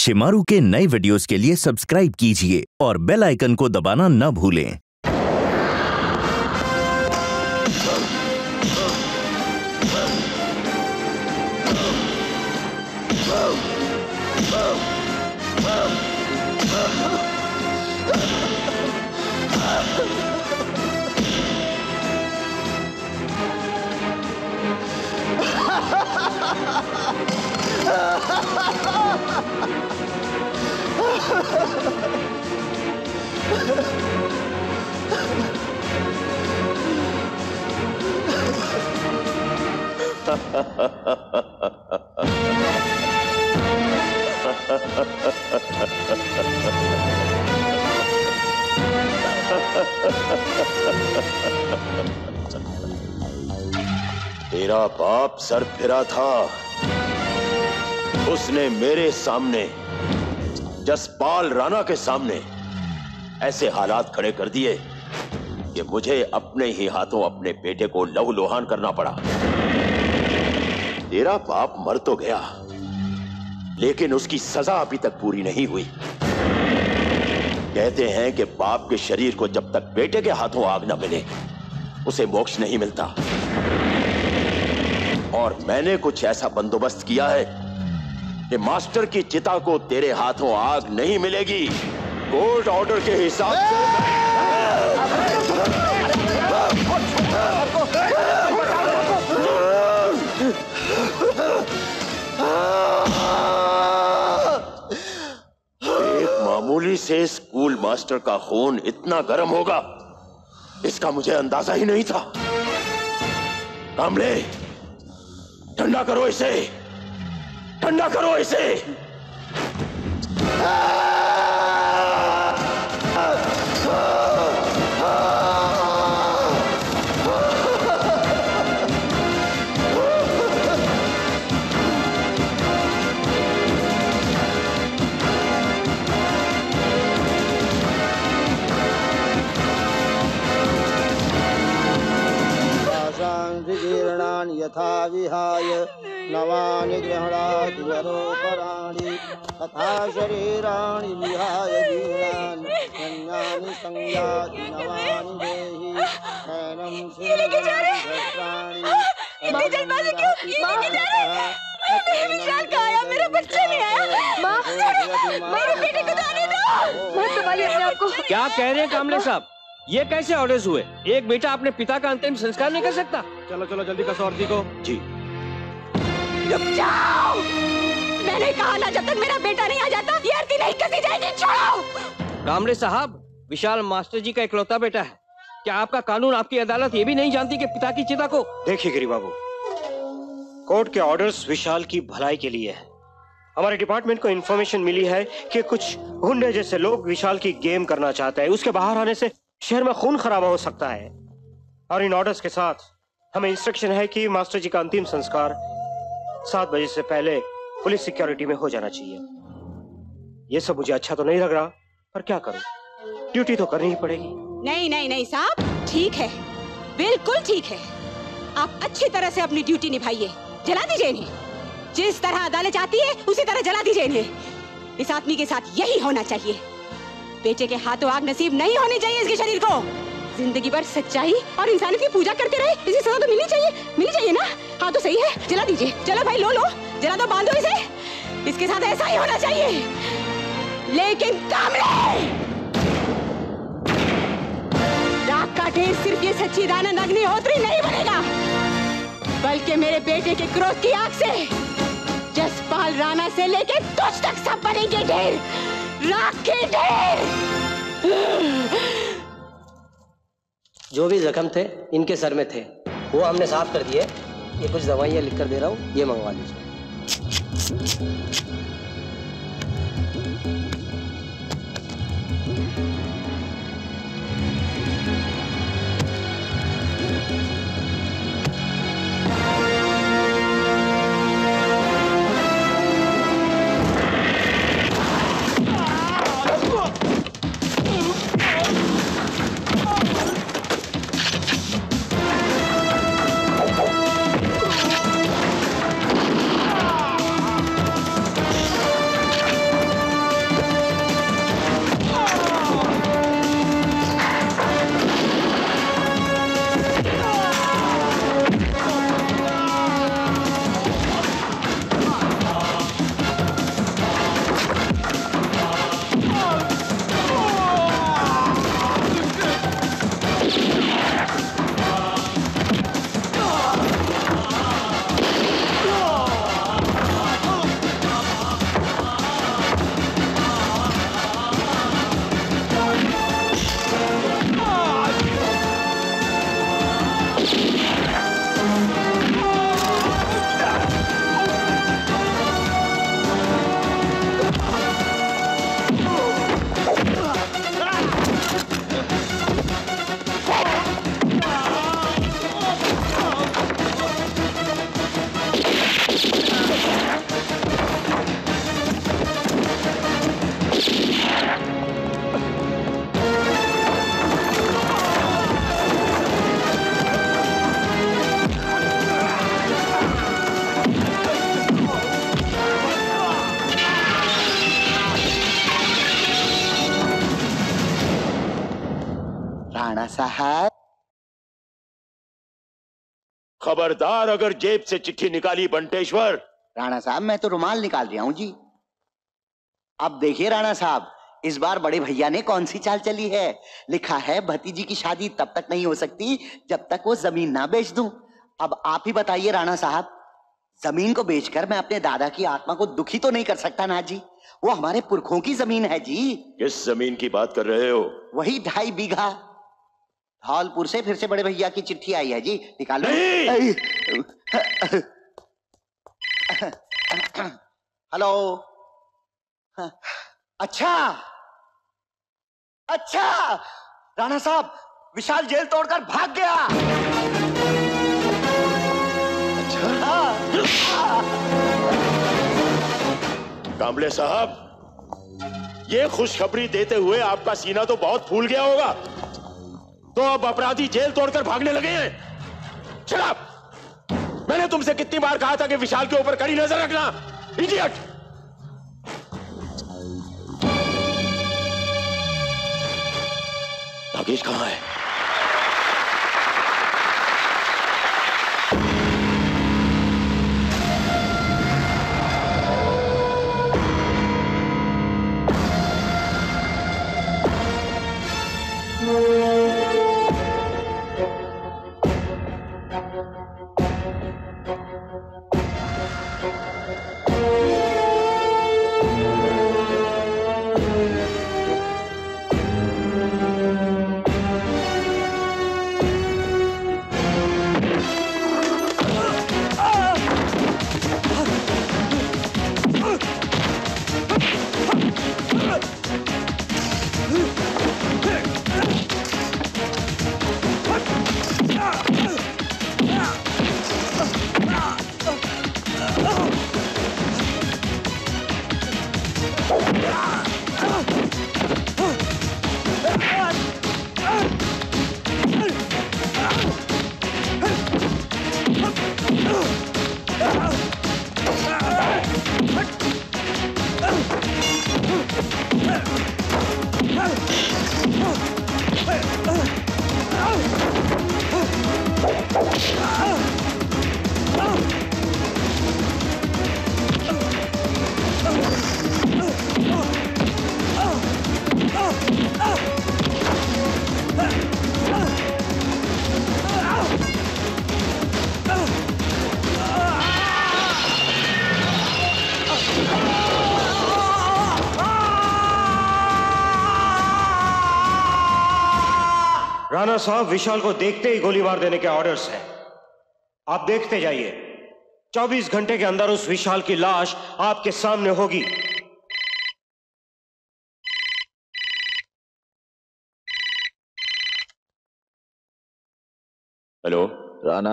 शिमारू के नए वीडियोस के लिए सब्सक्राइब कीजिए और बेल आइकन को दबाना न भूलें। तेरा बाप सर फिरा था, उसने मेरे सामने, जसपाल राणा के सामने ऐसे हालात खड़े कर दिए कि मुझे अपने ही हाथों अपने बेटे को लहूलुहान करना पड़ा। तेरा बाप मर तो गया, लेकिन उसकी सजा अभी तक पूरी नहीं हुई। कहते हैं कि बाप के शरीर को जब तक बेटे के हाथों आग न मिले, उसे मोक्ष नहीं मिलता। और मैंने कुछ ऐसा बंदोबस्त किया है कि मास्टर की चिता को तेरे हाथों आग नहीं मिलेगी। कोर्ट ऑर्डर के हिसाब से एक मामूली से स्कूल मास्टर का खून इतना गर्म होगा, इसका मुझे अंदाजा ही नहीं था। कामले, ठंडा करो इसे, ठंडा करो इसे। यथा विहाय नवानि गृह्णाति वरोपराणि तथा शरीराणि विहाय जीर्णानि अन्यानि संयाति नवानि देहि नैनं सिंहानि विशाल कहाँ आया? मेरा बच्चा नहीं आया। माँ, मेरे बेटे को तो आने दो। माँ, संभालिए अपने आप को। क्या कह रहे हैं कामले साहब? ये कैसे ऑर्डर्स हुए? एक बेटा अपने पिता का अंतिम संस्कार नहीं कर सकता? चलो चलो जल्दी कसो आरती को। जी। रुक जाओ, मैंने कहा ना, जब तक मेरा बेटा नहीं आ जाता ये आरती नहीं कसी जाएगी। छोड़ो। कामले साहब, विशाल मास्टर जी का इकलौता बेटा है। क्या आपका कानून, आपकी अदालत ये भी नहीं जानती कि पिता की चिता को? देखिए गिरी बाबू, कोर्ट के ऑर्डर्स विशाल की भलाई के लिए है। हमारे डिपार्टमेंट को इन्फॉर्मेशन मिली है कि कुछ गुंडे जैसे लोग विशाल की गेम करना चाहते हैं। उसके बाहर आने से शहर में खून खराबा हो सकता है, और इन ऑर्डर्स के साथ हमें इंस्ट्रक्शन है कि मास्टर जी का अंतिम संस्कार 7 बजे से पहले पुलिस सिक्योरिटी में हो जाना चाहिए। ये सब मुझे अच्छा तो नहीं लग रहा, पर क्या करूं, ड्यूटी तो करनी ही पड़ेगी। नहीं नहीं नहीं साहब, ठीक है, बिल्कुल ठीक है। आप अच्छी तरह से अपनी ड्यूटी निभाइए। जला दीजिए इन्हें, जिस तरह अदालत चाहती है उसी तरह जला दीजिए इन्हें। इस आदमी के साथ यही होना चाहिए। बेटे के हाथों आग नसीब नहीं होनी चाहिए इसके शरीर को। जिंदगी भर सच्चाई और इंसानियत की पूजा करते रहे, इसी सजा तो मिलनी चाहिए ना। हाँ तो सही है, जला दीजिए। चलो भाई, लो जला दो, बांधो इसे। इसके साथ ऐसा ही होना चाहिए। लेकिन कामले, राख का ढेर सिर्फ ये सच्चिदानंद अग्निहोत्री नहीं बनेगा, बल्कि मेरे बेटे के क्रोध की आग से जसपाल राणा से लेके तुझ तक सब बनेंगे ढेर, राख के ढेर। जो भी जख्म थे इनके सर में थे, वो हमने साफ कर दिए। ये कुछ दवाइयाँ लिख कर दे रहा हूँ, ये मंगवा लीजिए। साहब। खबरदार अगर जेब से चिट्ठी निकाली बंटेश्वर। राणा साहब मैं तो रुमाल निकाल रहा हूं जी। अब देखिए राणा साहब, इस बार बड़े भैया ने कौन सी चाल चली है। लिखा है भतीजी की शादी तब तक नहीं हो सकती जब तक वो जमीन ना बेच दूं। अब आप ही बताइए राणा साहब, जमीन को बेचकर मैं अपने दादा की आत्मा को दुखी तो नहीं कर सकता ना जी। वो हमारे पुरखों की जमीन है जी। किस जमीन की बात कर रहे हो? वही 2.5 बीघा। धौलपुर से फिर से बड़े भैया की चिट्ठी आई है जी, निकालो। हेलो। अच्छा अच्छा, राणा साहब विशाल जेल तोड़कर भाग गया। अच्छा। कांबले साहब, ये खुशखबरी देते हुए आपका सीना तो बहुत फूल गया होगा। तो अब अपराधी जेल तोड़कर भागने लगे हैं। शराब, मैंने तुमसे कितनी बार कहा था कि विशाल के ऊपर कड़ी नजर रखना। इडियट। नागेश कहां है? राणा साहब विशाल को देखते ही गोली मार देने के ऑर्डर्स हैं। आप देखते जाइए, 24 घंटे के अंदर उस विशाल की लाश आपके सामने होगी। हेलो राणा,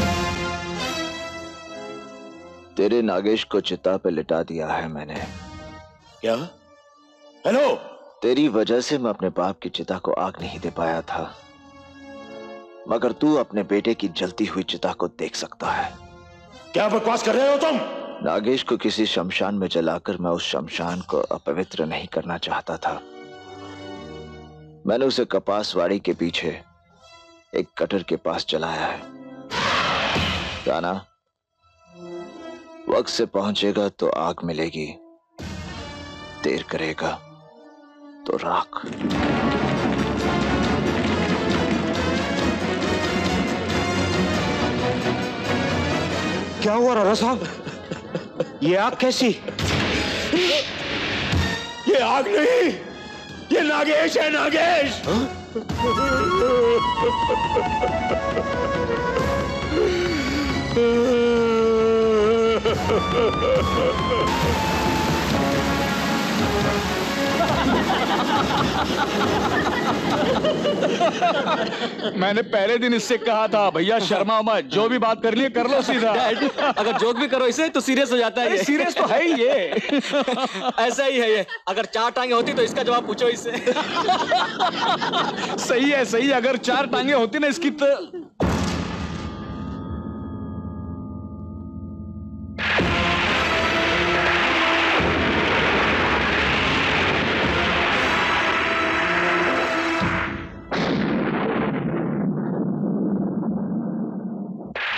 तेरे नागेश को चिता पे लिटा दिया है मैंने। क्या? हेलो। तेरी वजह से मैं अपने बाप की चिता को आग नहीं दे पाया था, मगर तू अपने बेटे की जलती हुई चिता को देख सकता है। क्या बकवास कर रहे हो तुम? नागेश को किसी शमशान में जलाकर मैं उस शमशान को अपवित्र नहीं करना चाहता था। मैंने उसे कपासवाड़ी के पीछे एक कटर के पास जलाया है। राणा, वक्त से पहुंचेगा तो आग मिलेगी, देर करेगा तो राख। क्या हुआ राणा साहब? ये आग कैसी? ये आग नहीं, ये नागेश है, नागेश। मैंने पहले दिन इससे कहा था भैया शर्मा मत, जो भी बात कर लिए कर लो सीधा। अगर जोक भी करो इसे तो सीरियस हो जाता है। सीरियस तो है ही ये। ऐसा ही है ये। अगर 4 टांगे होती तो इसका जवाब पूछो इससे। सही है, सही। अगर 4 टांगे होती ना इसकी तो।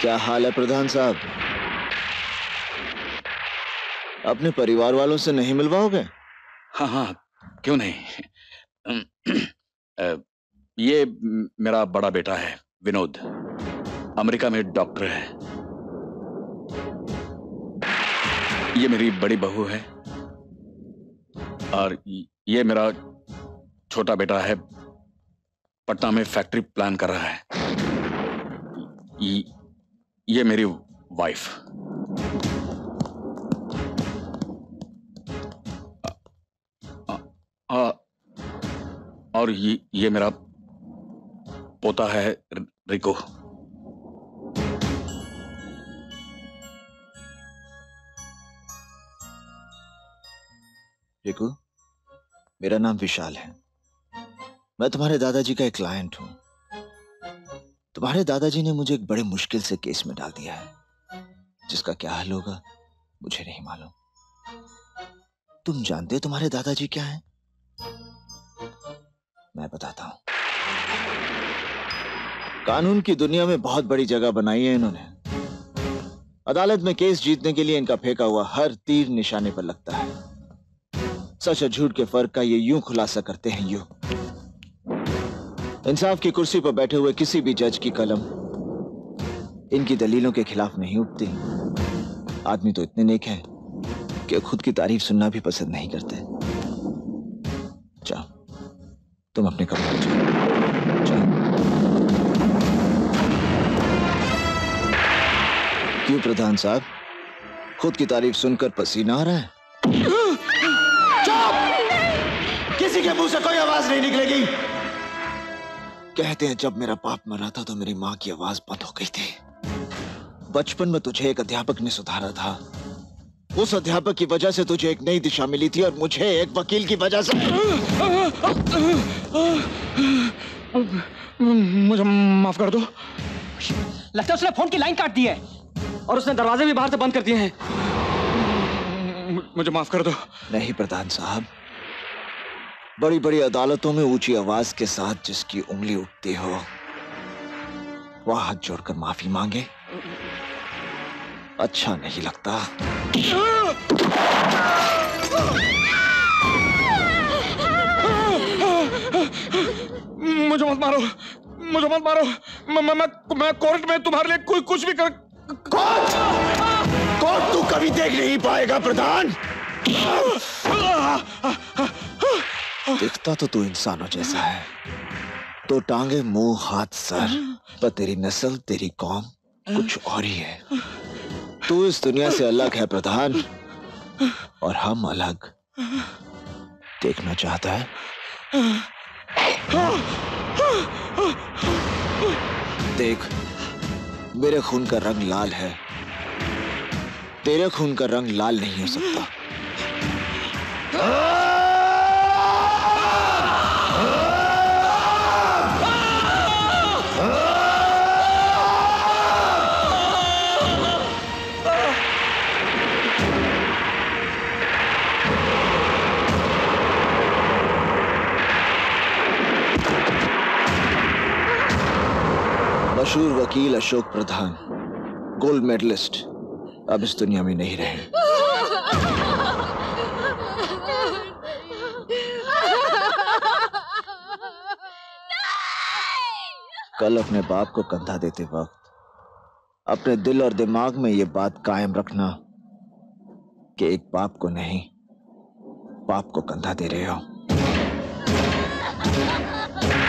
क्या हाल है प्रधान साहब? अपने परिवार वालों से नहीं मिलवाओगे? हाँ हाँ, क्यों नहीं। ये मेरा बड़ा बेटा है विनोद, अमेरिका में डॉक्टर है। ये मेरी बड़ी बहू है और ये मेरा छोटा बेटा है, पटना में फैक्ट्री प्लान कर रहा है। ये मेरी वाइफ। और ये मेरा पोता है रिको। रिको, मेरा नाम विशाल है। मैं तुम्हारे दादाजी का एक क्लाइंट हूं। तुम्हारे दादाजी ने मुझे एक बड़े मुश्किल से केस में डाल दिया है, जिसका क्या हल होगा मुझे नहीं मालूम। तुम जानते हो तुम्हारे दादाजी क्या हैं? मैं बताता हूं। कानून की दुनिया में बहुत बड़ी जगह बनाई है इन्होंने। अदालत में केस जीतने के लिए इनका फेंका हुआ हर तीर निशाने पर लगता है। सच और झूठ के फर्क का ये यूं खुलासा करते हैं, यूं। इंसाफ की कुर्सी पर बैठे हुए किसी भी जज की कलम इनकी दलीलों के खिलाफ नहीं उठती। आदमी तो इतने नेक हैं कि खुद की तारीफ सुनना भी पसंद नहीं करते। जाओ, तुम अपने कमरे में जाओ। क्यों प्रधान साहब, खुद की तारीफ सुनकर पसीना आ रहा है? चुप! किसी के मुंह से कोई आवाज नहीं निकलेगी। कहते हैं जब मेरा बाप मरा था तो मेरी माँ की आवाज बंद हो गई थी। बचपन में तुझे एक अध्यापक ने सुधारा था। उस अध्यापक की वजह से तुझे एक नई दिशा मिली थी और मुझे एक वकील की वजह से। मुझे माफ कर दो। लगता है उसने फोन की लाइन काट दी है और उसने दरवाजे भी बाहर से बंद कर दिए हैं। मुझे माफ कर दो। नहीं प्रधान साहब, बड़ी बड़ी अदालतों में ऊंची आवाज के साथ जिसकी उंगली उठती हो वह हाथ जोड़कर माफी मांगे, अच्छा नहीं लगता। मुझे मत मारो, मुझे मत मारो। मैं कोर्ट में तुम्हारे लिए कुछ भी कर। कोर्ट तू कभी देख नहीं पाएगा प्रधान। दिखता तो तू इंसानों जैसा है, तो टांगे, मुंह, हाथ, सर, पर तेरी नस्ल, तेरी कौम कुछ और ही है। तू इस दुनिया से अलग है प्रधान, और हम अलग। देखना चाहता है? देख, मेरे खून का रंग लाल है, तेरे खून का रंग लाल नहीं हो सकता। मशहूर वकील अशोक प्रधान, गोल्ड मेडलिस्ट, अब इस दुनिया में नहीं रहे। कल अपने बाप को कंधा देते वक्त अपने दिल और दिमाग में यह बात कायम रखना कि एक बाप को नहीं, बाप को कंधा दे रहे हो।